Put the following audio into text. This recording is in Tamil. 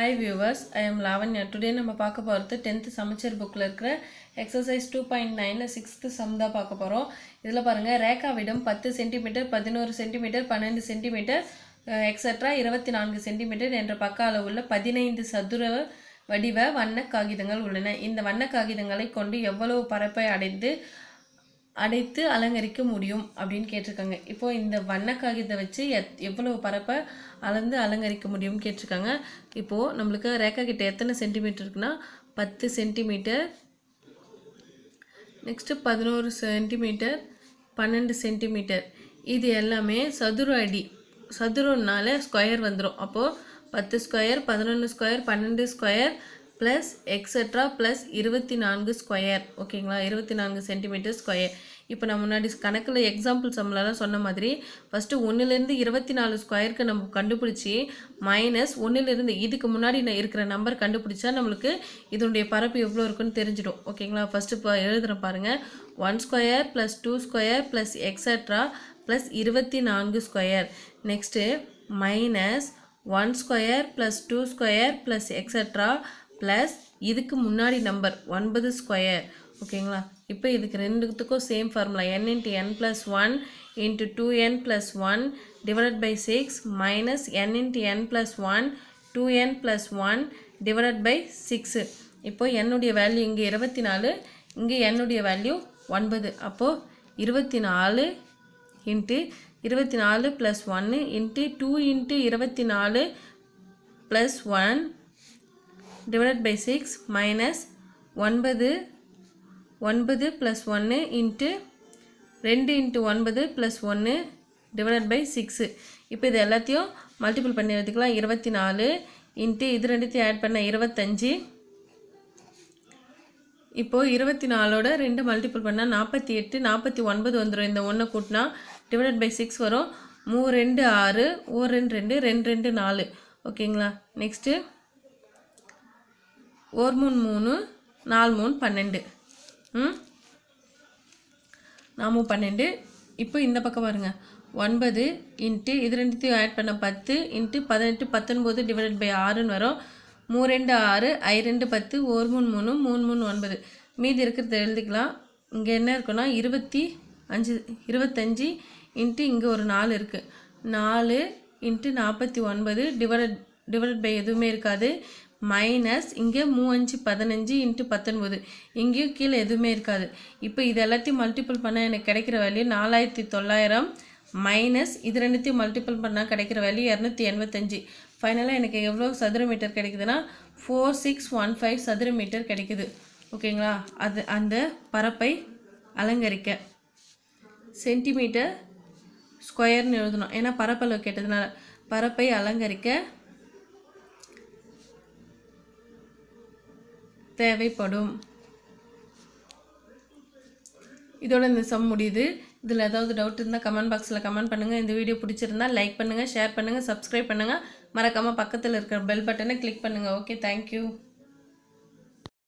Hi viewers, I am Lavanya. Today நம்ம பார்க்க போறது 10th சமச்சீர் bookல இருக்கிற exercise 2.9 6th sum தான் பார்க்க போறோம். இதல பாருங்க ரேகாவிடம் 10 cm, 11 cm, 12 cm etc 24 cm என்ற பக்க அளவுள்ள 15 சதுர வடிவ வண்ண காகிதங்கள் உள்ளன. இந்த வண்ண காகிதங்களை கொண்டு எவ்வளவு பரப்பை அடைத்து அலங்கரிக்க முடியும் அப்படினு கேட்டிருக்காங்க. இப்போ இந்த வண்ண காகிதத்தை வச்சு எவ்வளவு பரப்பை அளந்து அலங்கரிக்க முடியும் கேட்டிருக்காங்க. இப்போ நமக்கு ரேகா கிட்ட எத்தனை சென்டிமீட்டர் இருக்குன்னா 10 சென்டிமீட்டர், நெக்ஸ்ட் 11 சென்டிமீட்டர், 12 சென்டிமீட்டர். இது எல்லாமே சதுர அடி. சதுரம்னால ஸ்கொயர் வந்துரும். அப்போ 10 square, 11 square, 12 square plus etc plus 24 square. ஓகேங்களா? 24 சென்டிமீட்டர் ஸ்கொயர். இப்போ நான் முன்னாடி கணக்குல எக்ஸாம்பிள் சம்லலாம் சொன்ன மாதிரி ஃபர்ஸ்ட் 1 ல இருந்து 24 ஸ்கொயருக்கு நம்ம கண்டுபிடிச்சி மைனஸ் 1 ல இருந்து இதுக்கு முன்னாடி இருக்கிற நம்பர் கண்டுபிடிச்சா நமக்கு இதனுடைய பரப்பு எவ்வளவு இருக்குன்னு தெரிஞ்சிடும். ஓகேங்களா? ஃபர்ஸ்ட் எழுதுறேன் பாருங்க. 1 square plus 2 square plus etc plus 24 square. Next minus 1 square plus 2 square plus etc plus இதுக்கு முன்னாடி நம்பர் 9 ஸ்கொயர். ஓகேங்களா? இப்போ இதுக்கு ரெண்டுத்துக்கும் same formula n into n plus 1 into 2n plus 1 divided by 6 minus n into n plus 1 2n plus 1 divided by 6. இப்போ n உடைய வேல்யூ இங்க 24, இங்க n உடைய வேல்யூ 9. அப்போ 24 into 24 plus 1 into 2 into 24 plus 1 divided by 6 minus 9 plus 1 into 2 into 9 plus 1 divided by 6. இப்போ இது எல்லாத்தையும் மல்டிபிள் பண்ணி எடுத்துக்கலாம். 24 into இது ரெண்டுத்தையும் ஆட் பண்ண 25. இப்போ 24 ஓட 2 மல்டிபிள் பண்ணா 48, 49 வந்துரும். இந்த 1 கூட்டினா divided by 6 வரும். 3 2 6, 1 2 2 2 4. ஓகேங்களா? நெக்ஸ்ட் 1 3 4 3 12. 4 12. இப்போ இந்த பக்கம் பாருங்க. 9 into இது ரெண்டுத்தையும் ஆட் பண்ண 10 into 18 19 divided by 6 ன்னு வரும். 3 2 6, I 2 10, 1 3 3 3 3 9. மீதி இருக்கிறத எழுதிக்கலாம். இங்க என்ன இருக்குன்னா 25 into இங்க ஒரு 4 இருக்கு. 4 into 49 divided by எதுவுமே இருக்காது. மைனஸ் இங்கே 3 5 15 into 19. இங்கேயும் கீழே எதுவுமே இருக்காது. இப்போ இது எல்லாத்தையும் மல்டிபிள் பண்ணால் எனக்கு கிடைக்கிற வேல்யூ 4900 மைனஸ் இது ரெண்டுத்தையும் மல்டிபிள் பண்ணால் கிடைக்கிற வேல்யூ 285. ஃபைனலாக எனக்கு எவ்வளோ சதுர மீட்டர் கிடைக்குதுன்னா 4615 சதுர மீட்டர் கிடைக்குது. ஓகேங்களா? அது அந்த பரப்பை அலங்கரிக்க சென்டிமீட்டர் ஸ்கொயர்னு எழுதணும். ஏன்னா பரப்பளவு கேட்டதுனால பரப்பை அலங்கரிக்க தேவைப்படும். இதோட இந்த சம் முடியுது. இதில் ஏதாவது டவுட் இருந்தால் கமெண்ட் பாக்ஸில் கமெண்ட் பண்ணுங்கள். இந்த வீடியோ பிடிச்சிருந்தா லைக் பண்ணுங்கள், ஷேர் பண்ணுங்கள், சப்ஸ்கிரைப் பண்ணுங்கள். மறக்காமல் பக்கத்தில் இருக்கிற பெல் பட்டனை கிளிக் பண்ணுங்கள். Okay, thank you.